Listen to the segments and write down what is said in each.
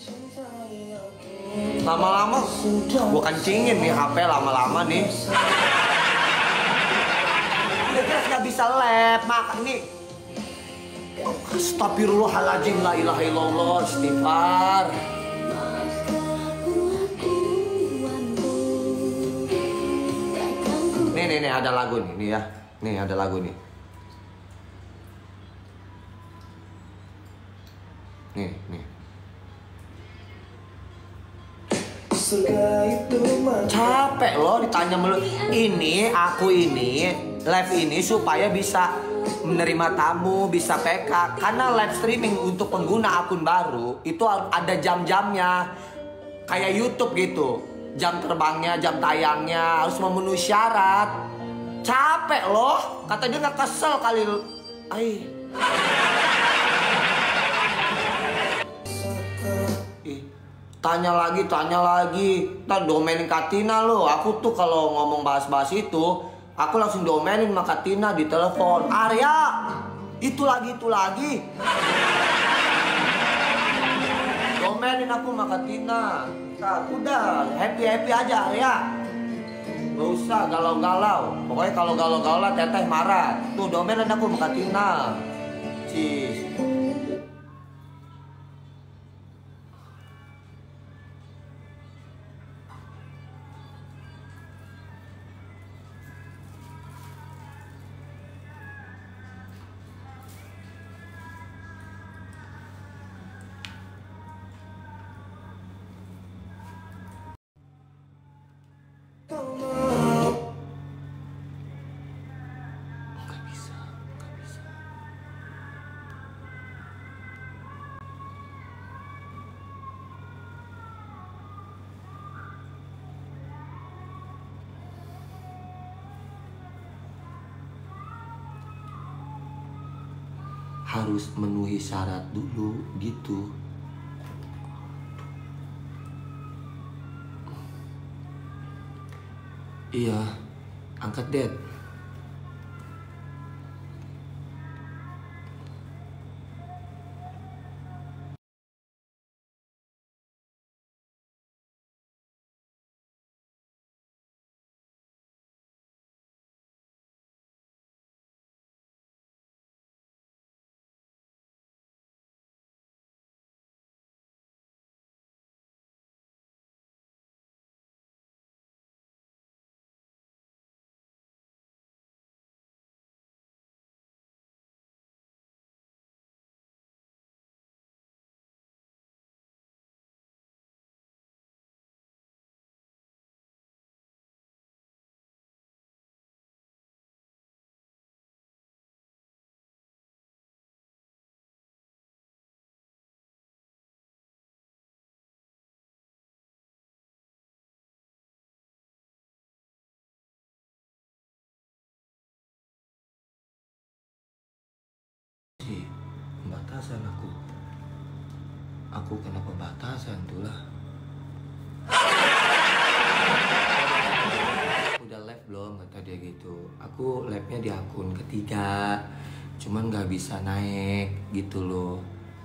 Lama-lama gua kencingin nih HP lama-lama nih. Udah jelas gak bisa lab, makan nih. Astagfirullahaladzim, la ilaha illallah, istighfar. Nih ada lagu nih ya. Nih ada lagu nih. Nih. Capek loh ditanya mulu. Aku ini live ini supaya bisa menerima tamu, bisa PK. Karena live streaming untuk pengguna akun baru itu ada jam-jamnya. Kayak YouTube gitu. Jam terbangnya, jam tayangnya harus memenuhi syarat. Capek loh. Kata dia nggak kesel kali. Tanya lagi. Ntar domainin Katina lo. Aku tuh kalau ngomong bahas-bahas itu, aku langsung domainin sama Katina di telepon. Arya, itu lagi. Domainin aku sama Katina. Nah, udah happy aja Arya. Gak usah galau-galau. Pokoknya kalau galau-galau teteh marah. Tuh domainin aku sama Katina. Cis. Harus memenuhi syarat dulu gitu. Iya, angkat Dad. Pembatasan aku kena pembatasan tuh lah. Udah live belum kata dia gitu. Aku live-nya di akun ketiga, cuman nggak bisa naik gitu loh.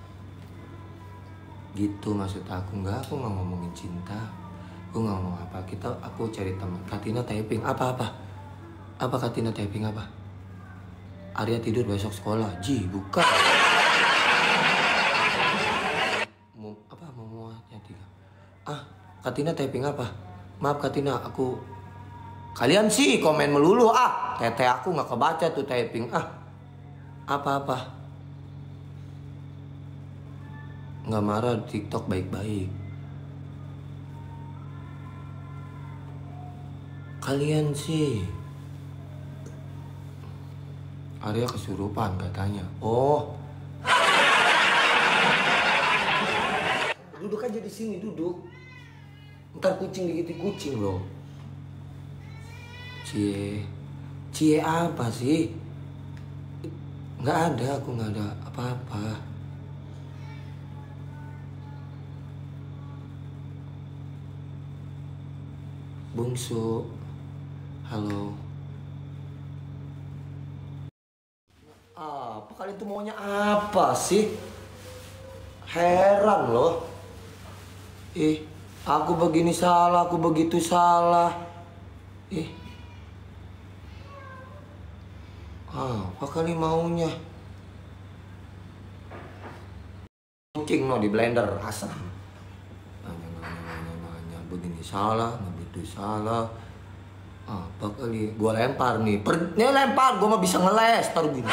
Gitu maksud aku nggak ngomongin cinta, aku nggak ngomong apa. Aku cari teman. Katina typing apa Katina typing apa? Arya tidur besok sekolah. Bukan. Momonya 3. Katina typing apa? Maaf Katina, kalian sih komen melulu. Teteh aku nggak kebaca tuh typing. Apa? Nggak marah di TikTok baik-baik. Kalian sih. Arya kesurupan katanya. Oh. Duduk aja di sini, duduk. Ntar kucing digigit kucing loh. Cie apa sih? Nggak ada, aku nggak ada apa-apa. Bungsu, halo. Apa kalian tuh maunya apa sih? Heran loh. Aku begini salah, aku begitu salah. Apa kali maunya? Kucing no di blender asam. Nanya, begini salah, begitu salah. Apa kali? Gua lempar nih. Nih lempar, gua mah bisa ngeles taruh gini.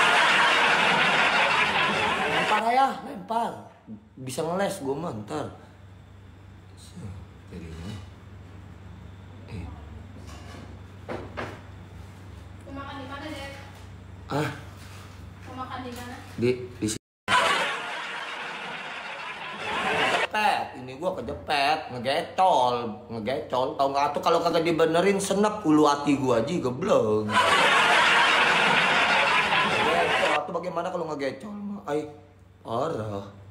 Lempar ya, lempar. Bisa ngeles gua mah ntar. Jadinya. Mau makan di mana, Dek? Mau makan di mana? Di sini. Ini gua kejepet, ngegecol. Tau nggak tuh kalau kagak dibenerin senep ulu hati gua aja gebleng. Ngegecol, tuh bagaimana kalau ngegecol mah? Parah.